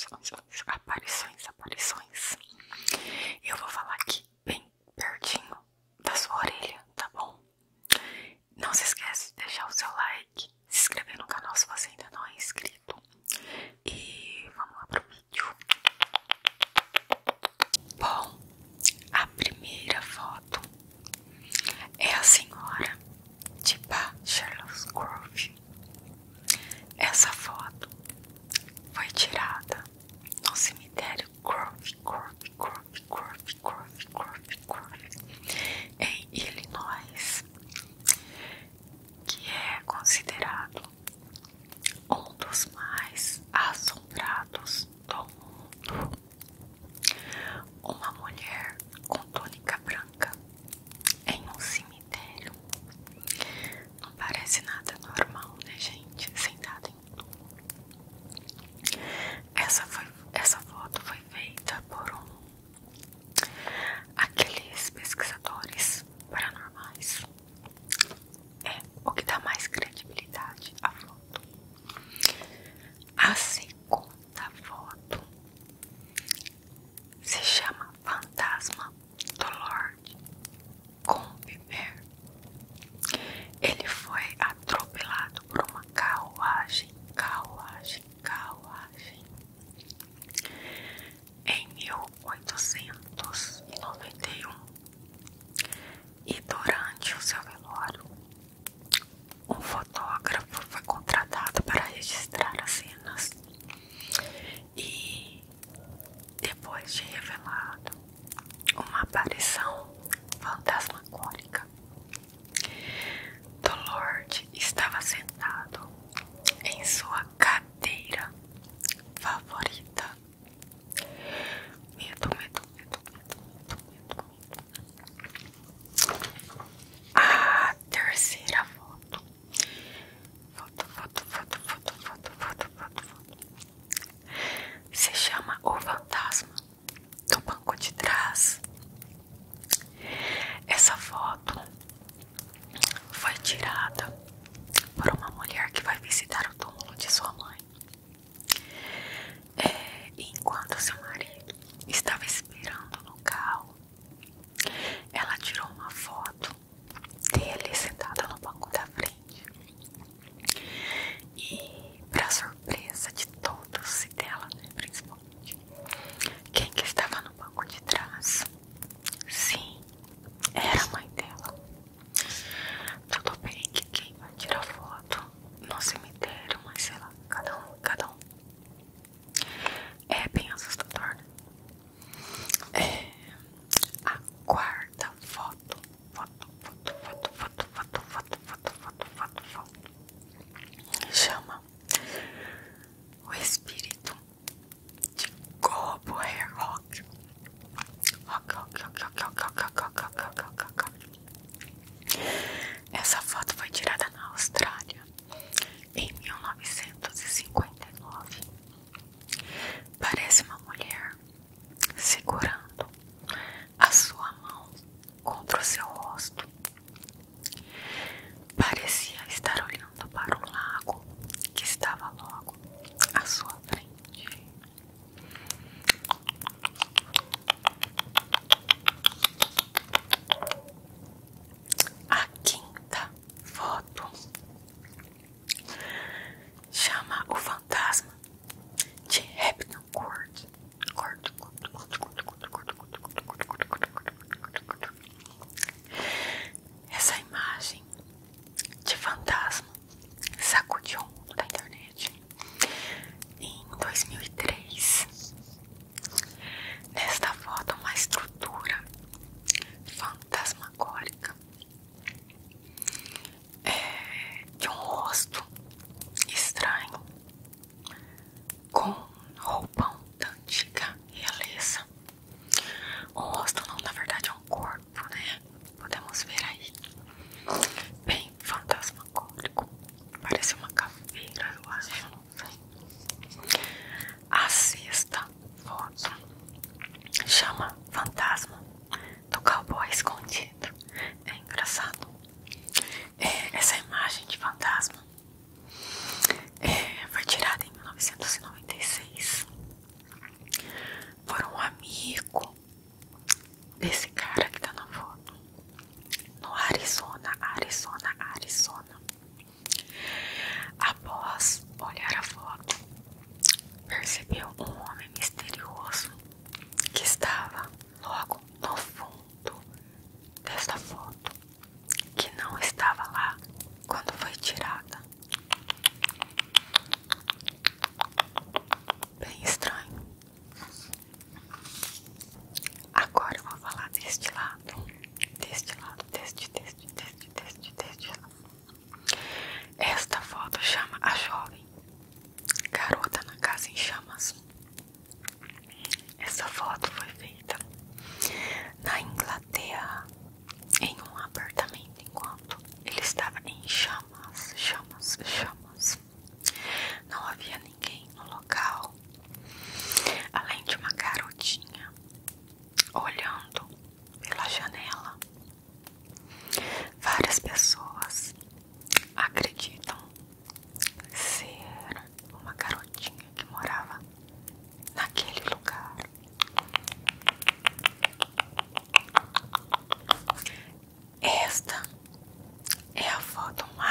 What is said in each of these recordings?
aparições. Eu vou falar aqui bem pertinho da sua orelha, tá bom? Não se esquece de deixar o seu like, se inscrever no canal se você ainda não é inscrito. E vamos lá pro vídeo. Bom, a primeira foto é a senhora de Bachelor's Grove. Essa foto foi tirada no cemitério Grove.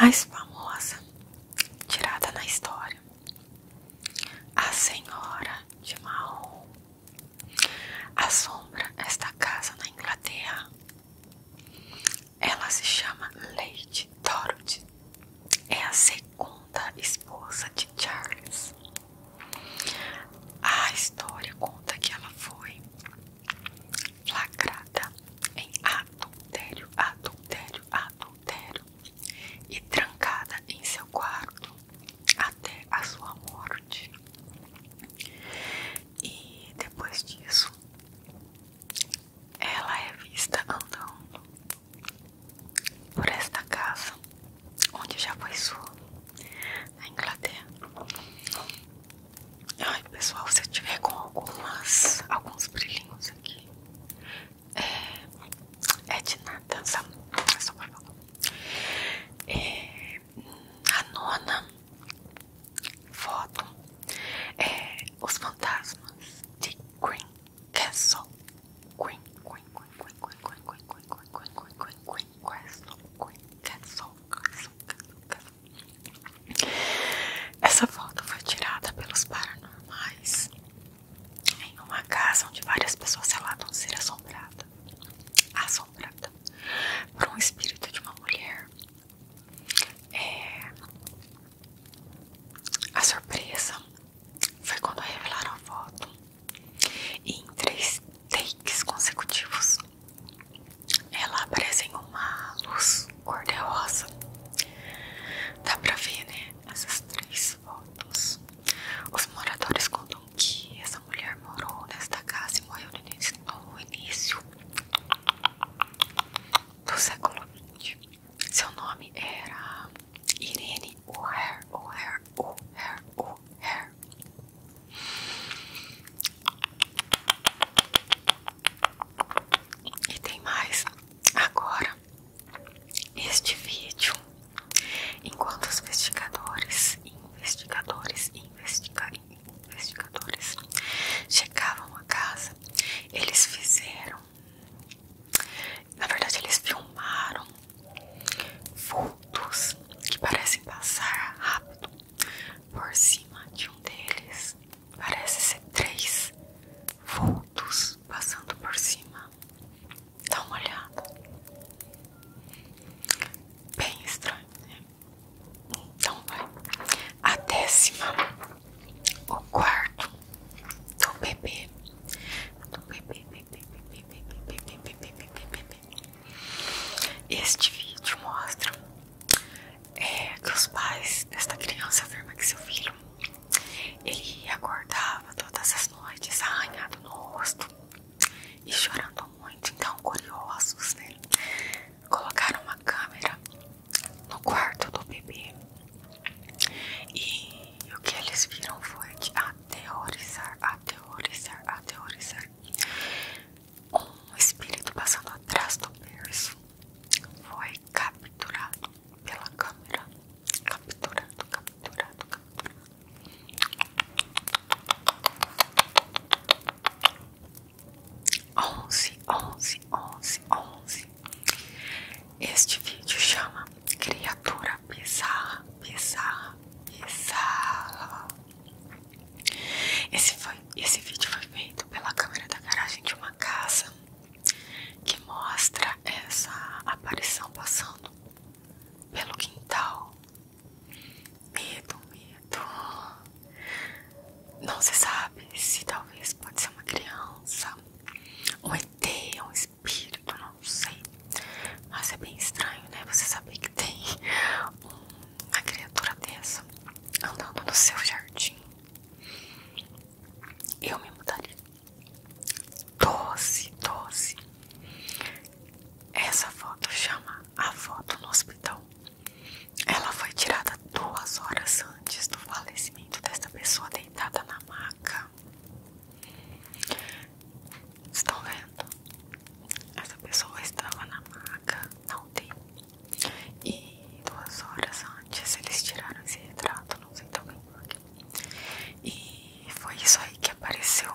mais famosa tirada na história, a Senhora de Marrom, assombra esta casa na Inglaterra. Ela se chama Lady Dorothy, é a segunda esposa de Charles. A história conta que ela foi flagrada em adultério e trancada em seu quarto até a sua morte. E depois disso, ela é vista andando por esta casa, onde já foi sua, na Inglaterra. Ai, pessoal, se eu tiver com alguns brilhinhos aqui, é de nada, só por favor. A nona foto é os fantasmas de Green Castle. Essa foto foi tirada pelos paranormais em uma casa onde várias pessoas relatam ser assombrada por um espírito de uma mulher. A surpresa foi quando revelaram a foto e em 3 takes consecutivos ela aparece em uma luz cor-de-rosa. Dá pra ver, né? Essas 3 fotos. Os moradores contam que essa mulher morou nesta casa e morreu no início do século XX. Seu nome era Irene O'Hare. E tem mais. Agora, este vídeo, enquanto os investigadores chegavam à casa, eles fizeram, na verdade eles filmaram vultos que parecem passar rápido por cima de um deles. Parece ser 3 vultos passando por cima. Dá uma olhada. Bem estranho, né? Então vai. A 10ª, o quarto do bebê. Este vídeo mostra que os pais desta criança afirmam que seu filho, ele acordava todas as noites arranhado no rosto e chorando muito. Então, curiosos, né, colocaram uma câmera no quarto do bebê e o que eles viram foi de aterrorizar. Um espírito passando atrás do berço foi capturado pela câmera. Capturado. 11. Este vídeo chama Criatura Bizarra. Esse vídeo foi feito pela câmera da garagem de uma casa que mostra essa aparição passando pelo quintal. Medo. Não se sabe se talvez pode ser uma criança, um ET, um espírito, não sei. Mas é bem estranho, né? Você saber que tem uma criatura dessa andando no seu jardim. Eu me mudaria. 12. Essa foto chama a foto no hospital. Ela foi tirada 2 horas antes do falecimento desta pessoa deitada na maca. Estão vendo? Essa pessoa estava na maca, na UTI. E 2 horas antes eles tiraram esse retrato, não sei também porquê. E foi isso aí que apareceu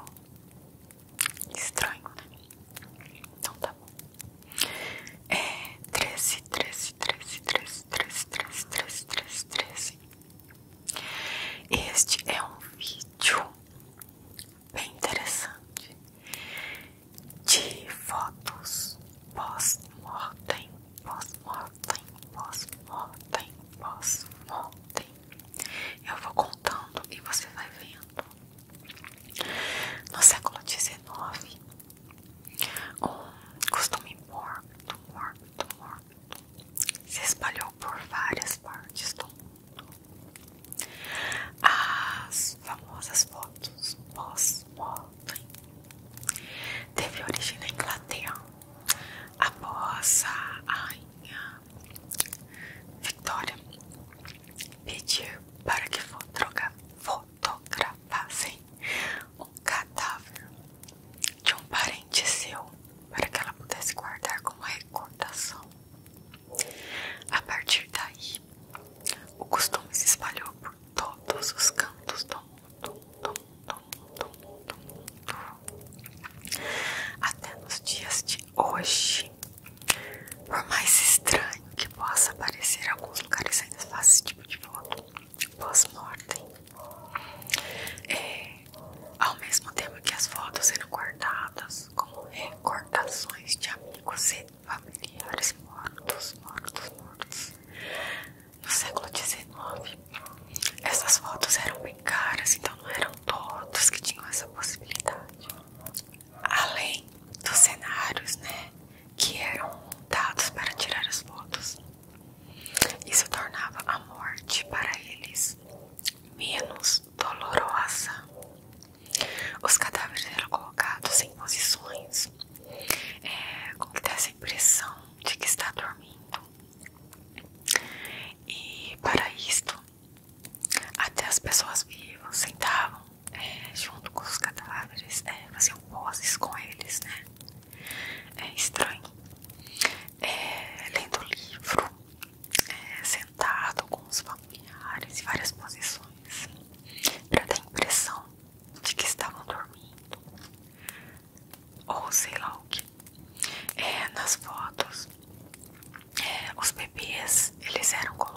no século XIX, um costume mórbido se espalhou por várias partes do mundo. As famosas fotos pós-mortem teve origem na Inglaterra após a rainha Victoria pedir para que fotografassem um cadáver de um parente seu para que ela pudesse guardar como recordação. A partir daí, o costume se espalhou por todos os cantos do mundo, até nos dias de hoje. Por mais estranho que possa parecer, em alguns lugares ainda faz esse tipo de foto pós-mortem. Ao mesmo tempo que as fotos eram guardadas como recordações de amigos e familiares mortos. No século XIX, essas fotos eram bem caras, então não eram todos que tinham essa possibilidade. Além dos cenários, né, que eram montados para tirar as fotos, isso tornava a morte para eles menos dolorosa. Os cadáveres eram colocados em posições com que desse a impressão de que está dormindo. E para isto, até as pessoas vivas sentavam junto com os cadáveres, faziam poses com eles, né? É estranho. Lendo livro, sentado com os familiares em várias posições, para dar a impressão de que estavam dormindo, ou sei lá o que. Nas fotos, os bebês, eles eram